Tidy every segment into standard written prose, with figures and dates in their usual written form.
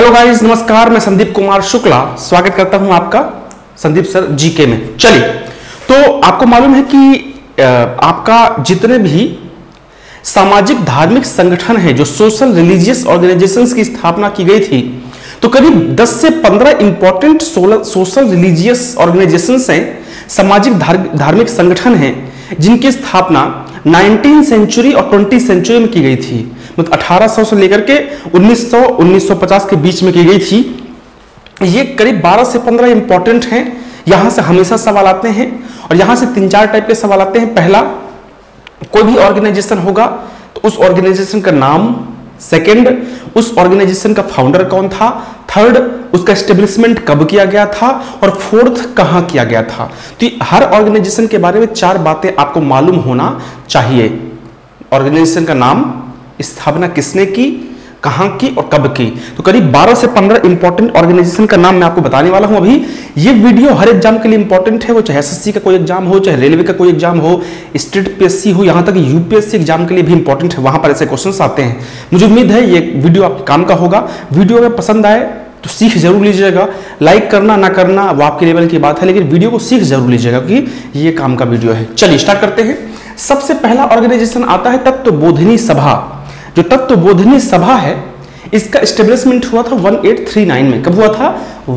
Hello guys, नमस्कार। मैं संदीप कुमार शुक्ला स्वागत करता हूं आपका संदीप सर जीके में। चलिए, तो आपको मालूम है कि आपका जितने भी सामाजिक धार्मिक संगठन है, जो सोशल रिलीजियस ऑर्गेनाइजेशंस की स्थापना की गई थी, तो करीब 10 से 15 इंपॉर्टेंट सोशल रिलीजियस ऑर्गेनाइजेशंस हैं, सामाजिक धार्मिक संगठन हैं, जिनकी स्थापना 19वीं सेंचुरी और 20वीं सेंचुरी में की गई थी। मतलब 1800 से लेकर के 1950 के बीच में की गई थी। ये करीब 12 से 15 इंपॉर्टेंट हैं। यहां से हमेशा सवाल आते हैं और यहां से 3-4 टाइप के सवाल आते हैं। पहला, कोई भी ऑर्गेनाइजेशन होगा तो उस ऑर्गेनाइजेशन का नाम। सेकंड, उस ऑर्गेनाइजेशन का फाउंडर कौन था। थर्ड, उसका एस्टेब्लिशमेंट कब किया गया था। और फोर्थ, कहां किया गया था। तो हर ऑर्गेनाइजेशन के बारे में 4 बातें आपको मालूम होना चाहिए। ऑर्गेनाइजेशन का नाम, स्थापना किसने की, कहां की और कब की। तो करीब 12 से 15 इंपॉर्टेंट ऑर्गेनाइजेशन का नाम मैं आपको बताने वाला हूं अभी। ये वीडियो हर एग्जाम के लिए इंपॉर्टेंट है, वो चाहे एसएससी का कोई एग्जाम हो, चाहे रेलवे का कोई एग्जाम हो, स्टेट पीएससी हो, यहां तक यूपीएससी एग्जाम के लिए भी इंपॉर्टेंट है। वहां पर ऐसे क्वेश्चंस आते हैं। मुझे उम्मीद है ये वीडियो आपके काम का होगा। वीडियो अगर पसंद आए तो सीख जरूर लीजिएगा। लाइक करना ना करना वो आपके लेवल की बात है, लेकिन वीडियो को सीख जरूर लीजिएगा क्योंकि ये काम का वीडियो है। चलिए स्टार्ट करते हैं। सबसे पहला ऑर्गेनाइजेशन आता है तत्वबोधिनी सभा। जो तत्वबोधिनी सभा है, इसका एस्टेब्लिशमेंट हुआ था 1839 में। कब हुआ था?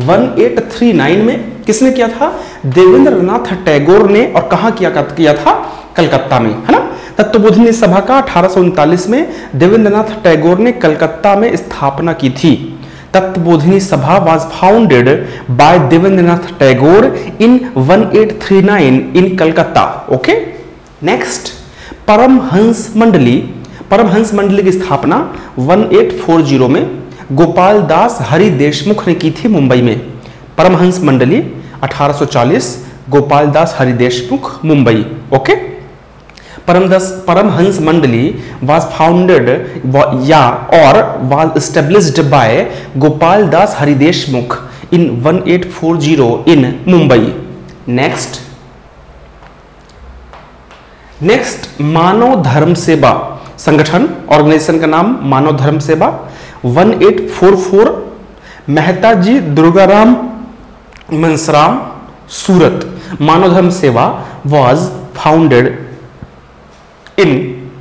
1839 में। किसने किया था? देवेंद्रनाथ टैगोर ने। और कहां किया था? कलकत्ता में, है ना। तत्वबोधिनी सभा का 1839 में देवेंद्रनाथ टैगोर ने कलकत्ता में स्थापना की थी। Tattvabodhini Sabha was founded by Debendranath Tagore in 1839 in Calcutta. Okay. Next, Paramahansa Mandali. Paramahansa मंडली की स्थापना 1840 में गोपाल दास हरि देशमुख ने की थी मुंबई में। Paramahansa Mandali 1840, Gopal Das Hari Deshmukh, Mumbai. Okay. Paramahansa Mandali was founded और was established by Gopal Das Hari Deshmukh in 1840 in Mumbai. Next, Manav Dharma Seva संगठन। ऑर्गेनाइजेशन का नाम मानव धर्म सेवा। 1844 मेहता जी दुर्गाराम मनसराम, सूरत। Manav Dharma Seva was founded in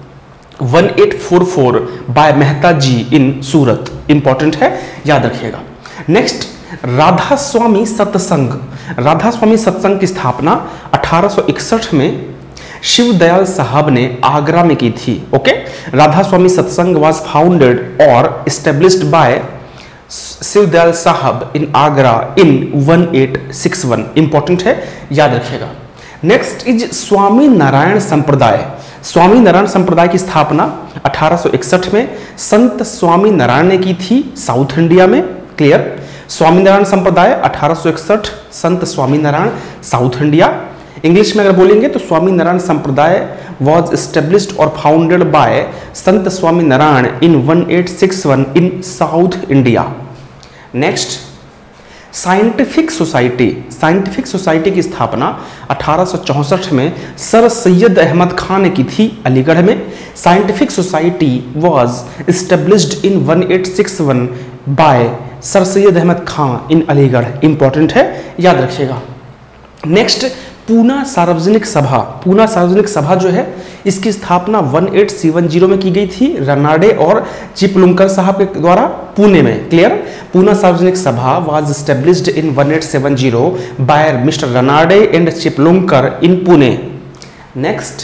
1844 by Mehta ji in Surat. Important है, याद रखिएगा। नेक्स्ट, राधा स्वामी सत्संग। राधा स्वामी सत्संग की स्थापना 1861 में शिव दयाल साहब ने आगरा में की थी। Okay. Radha Swami Satsang was founded और established by Shiv Dayal Sahab in Agra in 1861। Important है, याद रखिएगा। नेक्स्ट इज स्वामी नारायण संप्रदाय। स्वामी नारायण संप्रदाय की स्थापना 1861 में संत स्वामी नारायण ने की थी, साउथ इंडिया में। Clear. Swami Narayan Sampradaya 1861, Sant Swami Narayan, south India. English में अगर बोलेंगे तो स्वामी नारायण संप्रदाय वॉज एस्टेब्लिश्ड और founded by Sant Swami Narayan in 1861 in south India. Next, scientific society. Scientific society की स्थापना 1864 में सर सैयद अहमद खान ने की थी, अलीगढ़ में। Scientific society was established in 1861 by sir Syed Ahmad Khan in Aligarh. Important है, याद रखिएगा। नेक्स्ट, पूना सार्वजनिक सभा। पूना सार्वजनिक सभा जो है, इसकी स्थापना 1870 में की गई थी, रनाडे और चिपलुंकर साहब के द्वारा, पुणे में। Clear. Poona Sarvajanik Sabha was established in 1870 by mister Ranade and Chiplunkar in Pune. Next,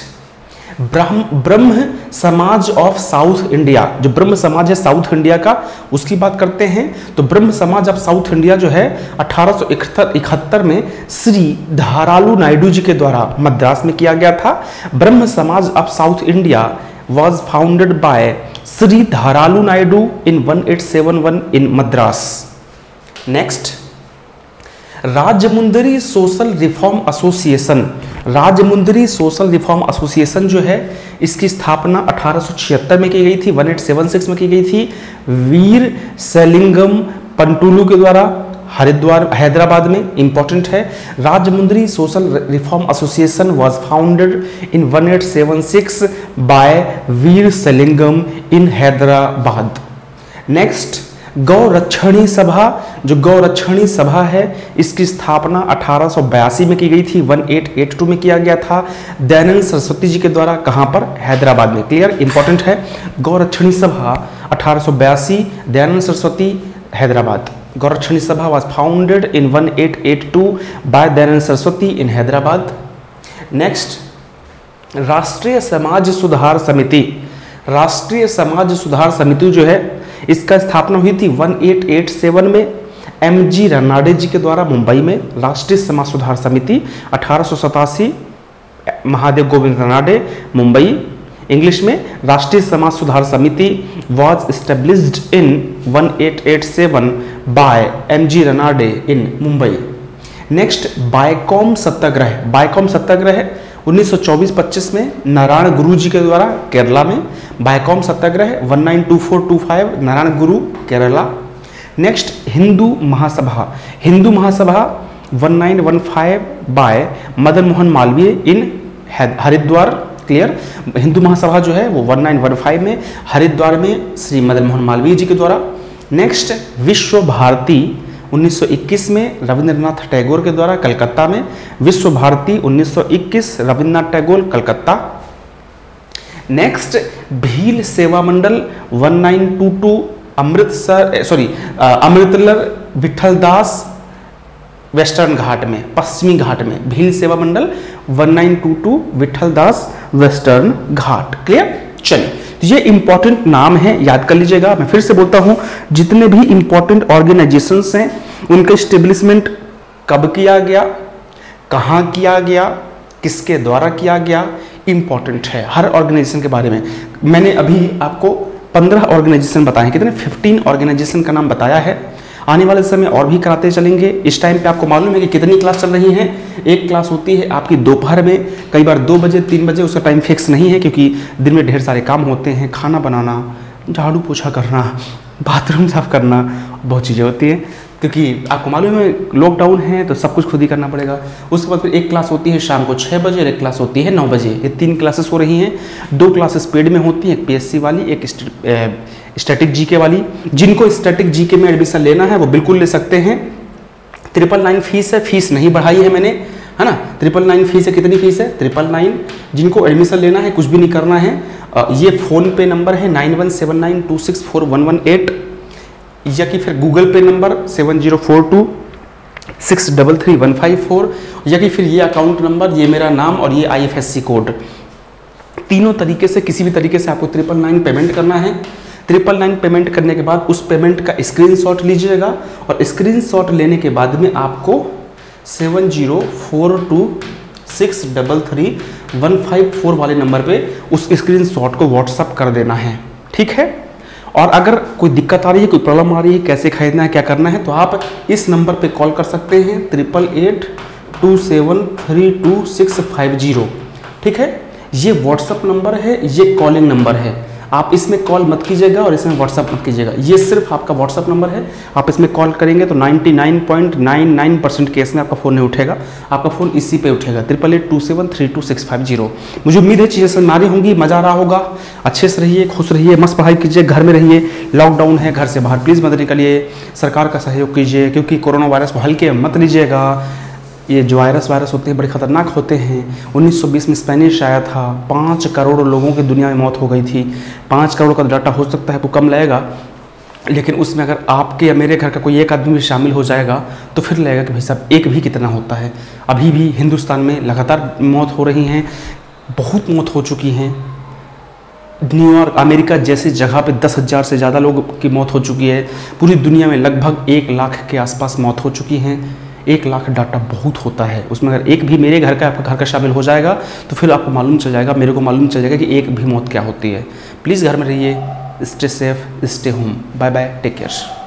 Brahmo Samaj of south India. जो ब्रह्म समाज है साउथ इंडिया का, उसकी बात करते हैं। तो ब्रह्म समाज ऑफ साउथ इंडिया जो है 1871 में श्री धारालू नायडू जी के द्वारा मद्रास में किया गया था। Brahmo Samaj of south India was founded by Shri Dharalu Naidu in 1871 in Madras. Next, Rajahmundry social reform association. Rajahmundry social reform association जो है, इसकी स्थापना 1876 में की गई थी, 1876 में की गई थी, वीर सेलिंगम पंटुलू के द्वारा, हरिद्वार, हैदराबाद में। इंपॉर्टेंट है, Rajahmundry social reform association was founded in 1876 by Veeresalingam in Hyderabad. Next, Gaurakshini Sabha, जो गौरक्षणी सभा है इसकी स्थापना 1882 में की गई थी, 1882 में किया गया था दयानंद सरस्वती जी के द्वारा। कहाँ पर? हैदराबाद में। क्लियर, इंपॉर्टेंट है। गौरक्षणी सभा 1882, दयानंद सरस्वती, हैदराबाद। गौरक्षणी सभा was founded in 1882 by Dayanand Saraswati in Hyderabad. Next, Rashtriya Samaj Sudhar समिति। राष्ट्रीय समाज सुधार समिति जो है इसका स्थापना हुई थी 1887 में MG रनाडे जी के द्वारा मुंबई में। राष्ट्रीय समाज सुधार समिति 1887, महादेव गोविंद रनाडे, मुंबई। इंग्लिश में राष्ट्रीय समाज सुधार समिति was established in 1887 by MG Ranade in Mumbai. Next, Vaikom Satyagraha. Vaikom Satyagraha 1924-25 में नारायण गुरु जी के द्वारा केरला में। बायकॉम Satyagraha 1924-25 Narayan Guru, Kerala. Next, Hindu Mahasabha. Hindu Mahasabha 1915 by Madan Mohan Malaviya in Haridwar. Clear, Hindu Mahasabha जो है वो 1915 में हरिद्वार में श्री मदन मोहन मालवीय जी के द्वारा। नेक्स्ट, विश्व भारती 1921 में रविंद्रनाथ टैगोर के द्वारा, कलकत्ता में। विश्व भारती 1921, रविंद्रनाथ टैगोर, कलकत्ता। नेक्स्ट, भील सेवा मंडल 1922 अमृतसर विठल दास वेस्टर्न घाट में, पश्चिमी घाट में। भील सेवा मंडल 1922 विठल दास वेस्टर्न घाट। क्लियर, चलिए, तो ये इंपॉर्टेंट नाम है, याद कर लीजिएगा। मैं फिर से बोलता हूं, जितने भी इंपॉर्टेंट ऑर्गेनाइजेशंस हैं उनका एस्टेब्लिशमेंट कब किया गया, कहां किया गया, किसके द्वारा किया गया, इंपॉर्टेंट है हर ऑर्गेनाइजेशन के बारे में। मैंने अभी आपको 15 ऑर्गेनाइजेशन बताए हैं, कितने 15 ऑर्गेनाइजेशन का नाम बताया है। आने वाले समय और भी कराते चलेंगे। इस टाइम पे आपको मालूम है कि कितनी क्लास चल रही है। एक क्लास होती है आपकी दोपहर में, कई बार 2 बजे 3 बजे, उसका टाइम फिक्स नहीं है क्योंकि दिन में ढेर सारे काम होते हैं। खाना बनाना, झाड़ू पोछा करना, बाथरूम साफ करना, बहुत चीज़ें होती हैं क्योंकि आपको मालूम है लॉकडाउन है तो सब कुछ खुद ही करना पड़ेगा। उसके बाद फिर एक क्लास होती है शाम को 6 बजे और एक क्लास होती है 9 बजे। ये 3 क्लासेस हो रही हैं। 2 क्लासेस पेड में होती हैं, एक PSC वाली, एक स्टैटिक जीके वाली। जिनको स्टैटिक जीके में एडमिशन लेना है वो बिल्कुल ले सकते हैं। 999 फीस है, फीस नहीं बढ़ाई है मैंने, है ना। 999 फीस है। कितनी फीस है? 999। जिनको एडमिशन लेना है, कुछ भी नहीं करना है, ये फ़ोन पे नंबर है 9179264118 या कि फिर गूगल पे नंबर 7042633154 या कि फिर ये अकाउंट नंबर, ये मेरा नाम और ये IFSC कोड। तीनों तरीके से, किसी भी तरीके से आपको 999 पेमेंट करना है। 999 पेमेंट करने के बाद उस पेमेंट का स्क्रीनशॉट लीजिएगा और स्क्रीनशॉट लेने के बाद में आपको 7042633154 वाले नंबर पे उस स्क्रीनशॉट को व्हाट्सअप कर देना है। ठीक है। और अगर कोई दिक्कत आ रही है, कोई प्रॉब्लम आ रही है, कैसे खरीदना है, क्या करना है, तो आप इस नंबर पे कॉल कर सकते हैं 8882732650। ठीक है। ये व्हाट्सअप नंबर है, ये कॉलिंग नंबर है। आप इसमें कॉल मत कीजिएगा और इसमें व्हाट्सअप मत कीजिएगा। ये सिर्फ आपका व्हाट्सअप नंबर है। आप इसमें कॉल करेंगे तो 99.99% केस में आपका फ़ोन नहीं उठेगा, आपका फ़ोन इसी पे उठेगा 8882732650। मुझे उम्मीद है चीज़ें समझ आ रही होंगी, मज़ा आ रहा होगा। अच्छे से रहिए, खुश रहिए, मस्त पढ़ाई कीजिए, घर में रहिए। लॉकडाउन है, घर से बाहर प्लीज़ मत निकलिए। सरकार का सहयोग कीजिए क्योंकि कोरोना वायरस को हल्के मत लीजिएगा। ये जो वायरस होते हैं बड़े ख़तरनाक होते हैं। 1920 में स्पेनिश आया था, 5 करोड़ लोगों की दुनिया में मौत हो गई थी। 5 करोड़ का डाटा हो सकता है आपको कम लगेगा, लेकिन उसमें अगर आपके या मेरे घर का कोई एक आदमी भी शामिल हो जाएगा तो फिर लगेगा कि भाई साहब एक भी कितना होता है। अभी भी हिंदुस्तान में लगातार मौत हो रही हैं, बहुत मौत हो चुकी हैं। न्यूयॉर्क, अमेरिका जैसी जगह पे 10,000 से ज़्यादा लोगों की मौत हो चुकी है। पूरी दुनिया में लगभग 1 लाख के आसपास मौत हो चुकी हैं। 1 लाख डाटा बहुत होता है, उसमें अगर एक भी मेरे घर का, आपका घर का शामिल हो जाएगा तो फिर आपको मालूम चल जाएगा, मेरे को मालूम चल जाएगा कि एक भी मौत क्या होती है। प्लीज़ घर में रहिए, stay safe, stay home. Bye bye, take care.